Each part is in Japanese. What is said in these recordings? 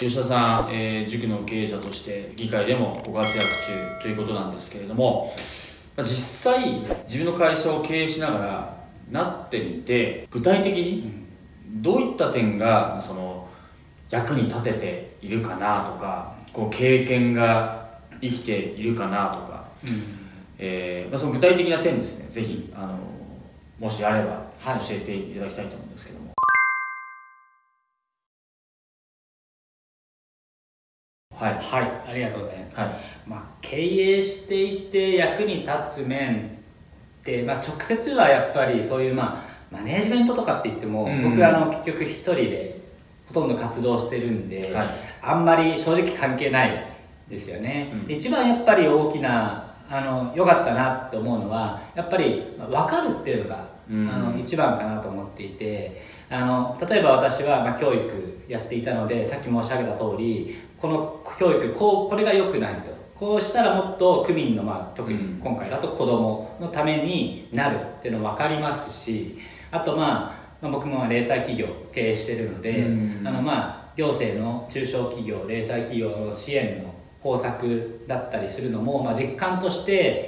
吉田さん、塾の経営者として議会でもご活躍中ということなんですけれども、実際自分の会社を経営しながらなってみて、具体的にどういった点がその役に立てているかなとか、こう経験が生きているかなとか、その具体的な点ですね、ぜひもしあれば教えていただきたいと思うんですけども。はい、 はい、ありがとうございます。 はい、 経営していて役に立つ面って、直接はやっぱりそういうマネージメントとかって言っても、僕結局一人でほとんど活動してるんで、あんまり正直関係ないですよね。一番やっぱり大きな良かったなって思うのは、やっぱり分かるっていうのが一番かなと思っていて、例えば私は教育やっていたので、さっき申し上げた通り、この教育これが良くないと、こうしたらもっと区民の、特に今回だと子どものためになるっていうの分かりますし、あと僕も零細企業経営してるので、行政の中小企業零細企業の支援の方策だったりするのも、実感として、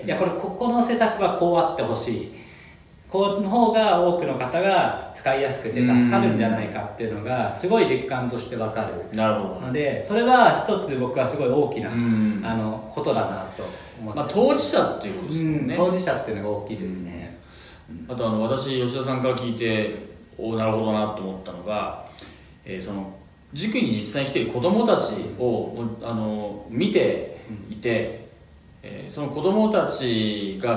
ここの施策はこうあってほしい、この方が多くの方が使いやすくて助かるんじゃないかっていうのがすごい実感として分かるので、それは一つ僕はすごい大きなことだなと思って、 当事者っていうことですよね。 当事者っていうのが大きいですね。 あと私吉田さんから聞いてなるほどなと思ったのが、その塾に実際に来ている子どもたちを見ていて、その子どもたちが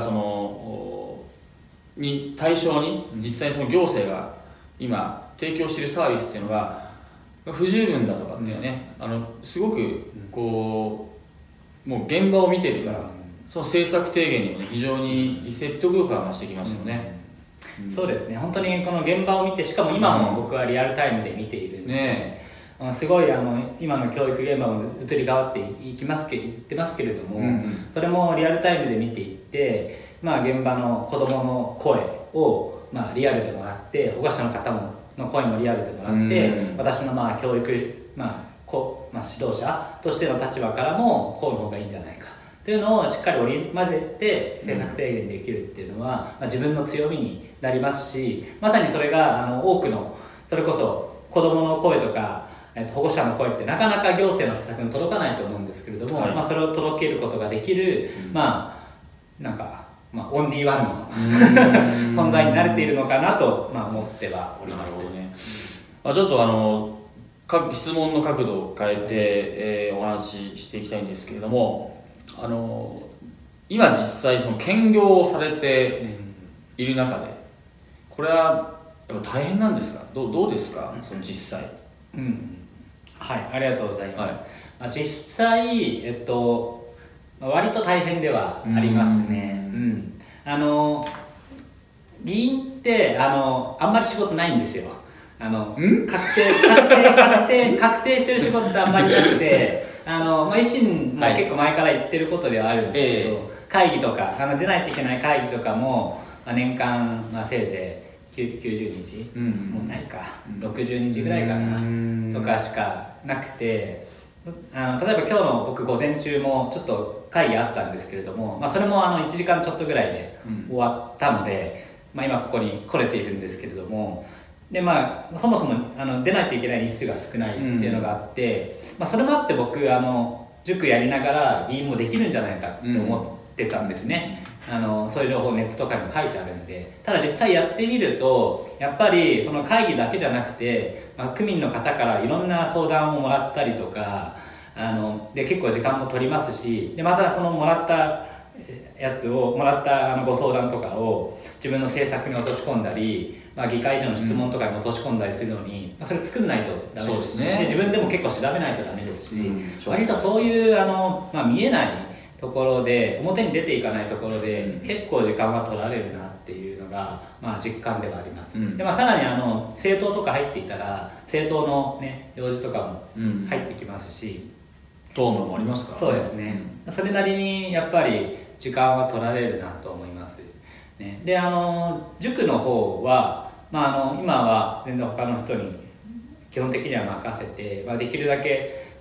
対象に実際にその行政が今提供しているサービスっていうのが不十分だとかっていうね、すごくこうもう現場を見てるから、その政策提言にもね非常に説得力が増してきますよね。 そうですね、本当にこの現場を見て、しかも今も僕はリアルタイムで見ているので、すごい今の教育現場も移り変わっていってますけれども、それもリアルタイムで見ていって、現場の子どもの声をリアルでもらって、保護者の方の声もリアルでもらって、私の教育指導者としての立場からもこうの方がいいんじゃないかっていうのをしっかり織り交ぜて政策提言できるっていうのは、自分の強みになりますし、まさにそれが多くの、それこそ子どもの声とか保護者の声ってなかなか行政の施策に届かないと思うんですけれども、それを届けることができるオンリーワンの存在になれているのかなと思ってはおります。 なるほどね。ちょっと質問の角度を変えて、お話ししていきたいんですけれども、今実際その兼業をされている中で、これはやっぱ大変なんですか？どうですか？その実際。 はい、ありがとうございます。実際、割と大変ではありますね。議員ってあんまり仕事ないんですよ。確定してる仕事ってあんまりなくて、維新も結構前から言ってることではあるんですけど、会議とか出ないといけない会議とかも、年間、せいぜい90日、もうないか、60日ぐらいかなとかしかなくて、例えば今日の僕午前中もちょっと会議あったんですけれども、それも1時間ちょっとぐらいで終わったので、今ここに来れているんですけれども、でそもそも出ないといけない日数が少ないっていうのがあって、それもあって僕塾やりながら議員もできるんじゃないかって思ってたんですね。そういう情報ネットとかにも書いてあるんで。ただ実際やってみると、やっぱりその会議だけじゃなくて、区民の方からいろんな相談をもらったりとか、で結構時間も取りますし、でまたそのもらったご相談とかを自分の政策に落とし込んだり、議会での質問とかに落とし込んだりするのに、それ作んないとダメですね。で自分でも結構調べないとダメですし、割とそういう見えないところで、表に出ていかないところで結構時間は取られるなっていうのが、実感ではあります。でさらに政党とか入っていたら、政党のね用事とかも入ってきますし、 党務もありますから、 そうですね、それなりにやっぱり時間は取られるなと思います、ね。で塾の方は、今は全然他の人に基本的には任せて、できるだけ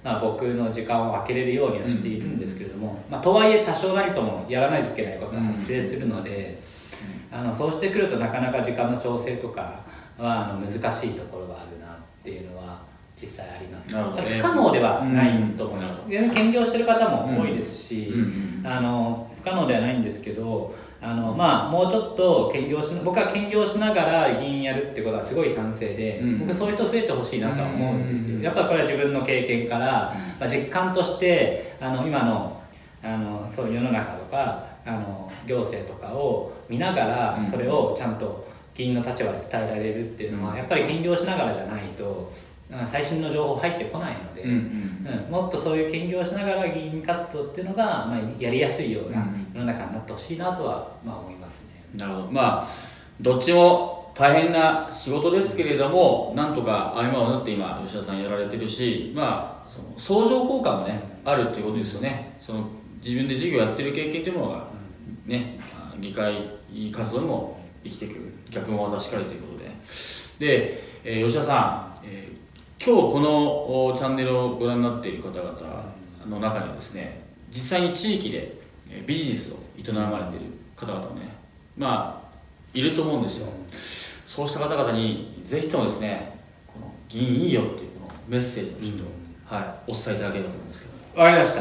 僕の時間を空けれるようにはしているんですけれども、とはいえ多少なりともやらないといけないことは発生するので、そうしてくるとなかなか時間の調整とかは難しいところがあるなっていうのは実際あります。不可能ではないと思います。兼業してる方も多いですし、不可能ではないんですけど、もうちょっと僕は兼業しながら議員やるってことはすごい賛成で、僕そういう人増えてほしいなとは思うんですよ。やっぱりこれは自分の経験から、実感として今のそういう世の中とか行政とかを見ながら、それをちゃんと議員の立場で伝えられるっていうのは、やっぱり兼業しながらじゃないと最新の情報入ってこないので、もっとそういう兼業しながら議員活動っていうのが、やりやすいような世の中になってほしいなとは思いますね。 なるほど。どっちも大変な仕事ですけれども、なんとか合間を縫って今吉田さんやられてるし、その相乗効果もねあるっていうことですよね。その自分で事業やってる経験というものがね、議会活動にも生きてくる、逆もまたしかりということで、吉田さん、今日このチャンネルをご覧になっている方々の中にはですね、実際に地域でビジネスを営まれている方々もね、いると思うんですよ。そうした方々にぜひともですね、この議員いいよっていうこのメッセージをちょっと、お伝えいただければと思うんですけど。 わかりました。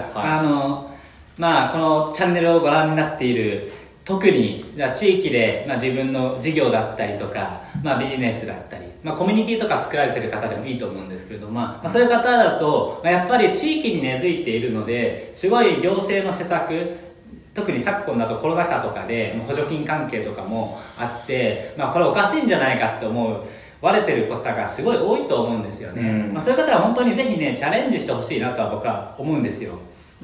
このチャンネルをご覧になっている、特に地域で自分の事業だったりとか、ビジネスだったり、コミュニティとか作られている方でもいいと思うんですけれども、そういう方だと、やっぱり地域に根付いているので、すごい行政の施策、特に昨今だとコロナ禍とかで補助金関係とかもあって、これおかしいんじゃないかって割れてる方がすごい多いと思うんですよね。そういう方は本当にぜひね、チャレンジしてほしいなとは僕は思うんですよ。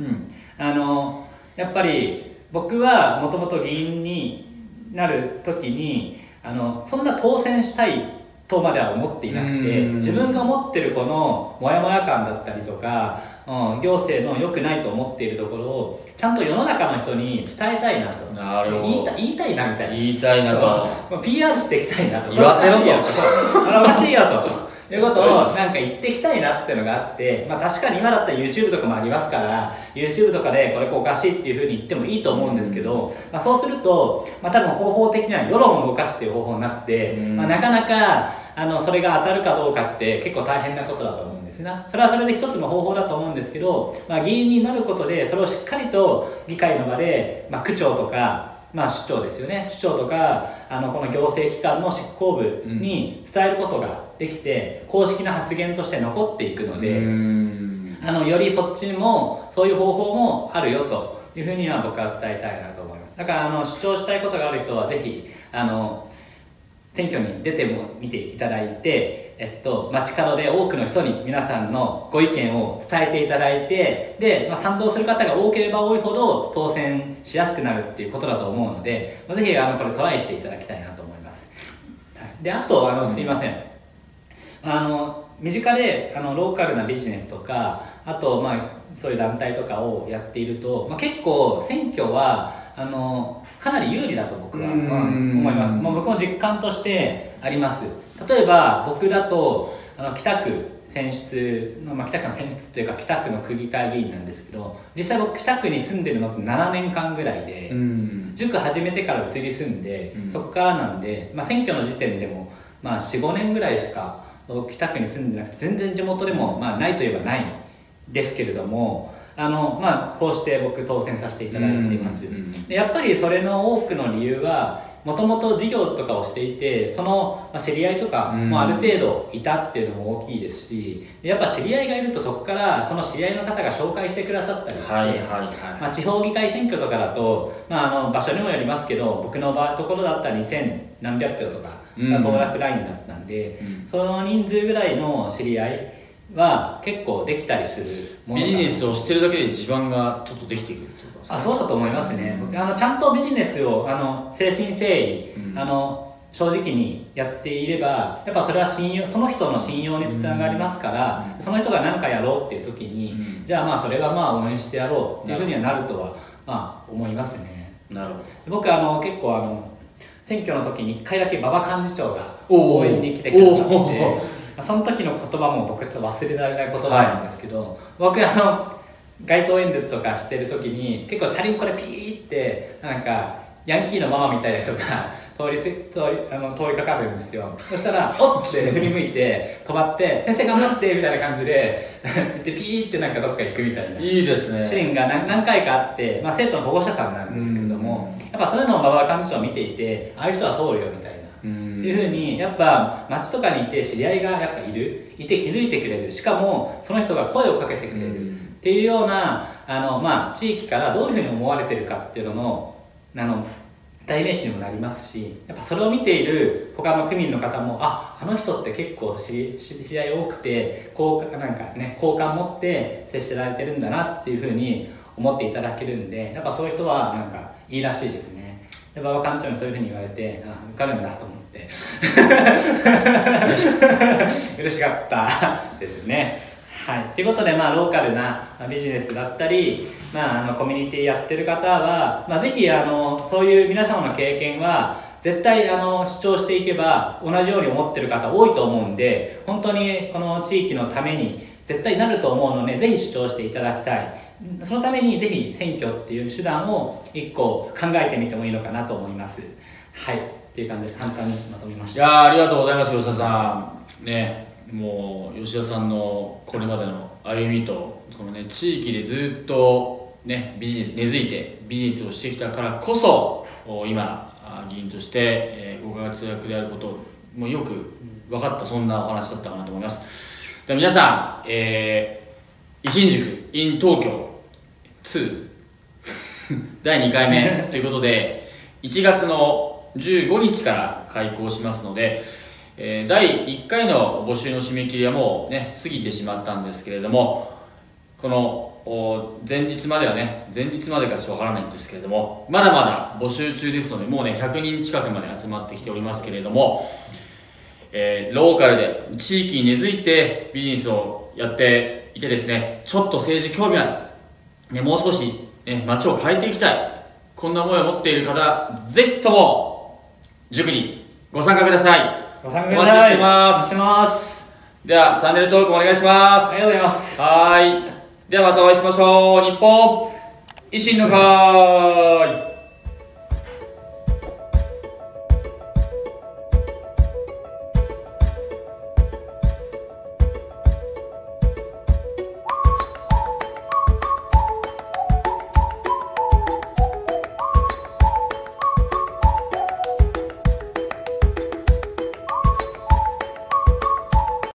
やっぱり僕はもともと議員になる時にそんな当選したいとまでは思っていなくて、自分が持ってるこのモヤモヤ感だったりとか、行政の良くないと思っているところをちゃんと世の中の人に伝えたいなと。言いたいなみたいな。 言いたいなと。 PR していきたいなと。 言わせろと。 おかしいよと。いうことを言っていきたいなっていうのがあって、確かに今だったら YouTube とかもありますから YouTube とかでこれおかしいっていうふうに言ってもいいと思うんですけど、そうすると、多分方法的には世論を動かすっていう方法になって、なかなかそれが当たるかどうかって結構大変なことだと思うんですな。それはそれで一つの方法だと思うんですけど、議員になることでそれをしっかりと議会の場で、区長とか市長ですよね、市長とかこの行政機関の執行部に伝えることができて、公式な発言として残っていくので、よりそっちにもそういう方法もあるよというふうには僕は伝えたいなと思います。だから主張したいことがある人はぜひ選挙に出ても見ていただいて、街角で多くの人に皆さんのご意見を伝えていただいて、で、賛同する方が多ければ多いほど当選しやすくなるっていうことだと思うので、ぜひこれトライしていただきたいなと思います。で、あとすいません、身近でローカルなビジネスとか、あとそういう団体とかをやっていると、結構選挙はかなり有利だと僕は思います。僕も実感としてあります。例えば僕だと北区選出の、北区の選出というか北区の区議会議員なんですけど、実際僕北区に住んでるのって7年間ぐらいで、塾始めてから移り住んで、そこからなんで、選挙の時点でも4、5年ぐらいしか北区に住んでなくて、全然地元でもないといえばないですけれども、こうして僕当選させていただいています。でやっぱりそれの多くの理由は、もともと事業とかをしていて、その知り合いとかもある程度いたっていうのも大きいですし、やっぱ知り合いがいるとそこからその知り合いの方が紹介してくださったりして、地方議会選挙とかだと、場所にもよりますけど、僕のところだったら2000何百票とかが当落ラインだったんで、その人数ぐらいの知り合いは結構できたりするもの。 ビジネスをしてるだけで地盤がちょっとできてくるってことですか？ そうだと思いますね。ちゃんとビジネスを誠心誠意、正直にやっていれば、やっぱそれはその人の信用につながりますから、その人が何かやろうっていう時に、じゃあそれは応援してやろうっていうふうにはなるとは思いますね。 なるほど。 僕結構選挙の時に1回だけ馬場幹事長が応援に来てくださって、 その時の言葉も僕ちょっと忘れられない言葉なんですけど、僕街頭演説とかしてる時に結構チャリンコでピーってなんかヤンキーのママみたいな人が通りかかるんですよ。そしたら「おっ!」って振り向いて止まって「先生頑張って!」みたいな感じで言ってピーってなんかどっか行くみたいないいですねシーンが何回かあって、生徒の保護者さんなんですけれども、やっぱそういうのを馬場幹事長を見ていて、ああいう人は通るよみたいなっていうふうに、やっぱ街とかにいて知り合いがやっぱいて気づいてくれる、しかもその人が声をかけてくれるっていうような地域からどういうふうに思われてるかっていうのの代名詞にもなりますし、やっぱそれを見ている他の区民の方もあの人って結構知り合い多くてなんかね好感持って接してられてるんだなっていうふうに思っていただけるんで、やっぱそういう人はなんかいいらしいですね。で馬場幹事長にそういうふうに言われて受かるんだと思って嬉しかったですね。はい、ということで、ローカルなビジネスだったり、コミュニティやってる方は、ぜひそういう皆様の経験は絶対主張していけば同じように思ってる方多いと思うんで、本当にこの地域のために絶対なると思うので、ぜひ主張していただきたい。そのためにぜひ選挙っていう手段を一個考えてみてもいいのかなと思います。はい、っていう感じで簡単にまとめました。 いやありがとうございます。吉田さんね、もう吉田さんのこれまでの歩みとこのね地域でずっとねビジネス根付いてビジネスをしてきたからこそ今議員としてご活躍であることもよく分かった、そんなお話だったかなと思います。では皆さん、維新塾 in 東京2第2回目ということで1月の15日から開講しますので、第1回の募集の締め切りはもうね過ぎてしまったんですけれども、この前日までかちょっとわからないんですけれども、まだまだ募集中ですので、もうね100人近くまで集まってきておりますけれども、ローカルで地域に根付いてビジネスをやっていてですね、ちょっと政治興味ある、ね、もう少し、ね、街を変えていきたい、こんな思いを持っている方、ぜひとも塾にご参加ください。 お待ちしてます。 ではチャンネル登録お願いします。 ありがとうございます。 はい、ではまたお会いしましょう。日本維新の会。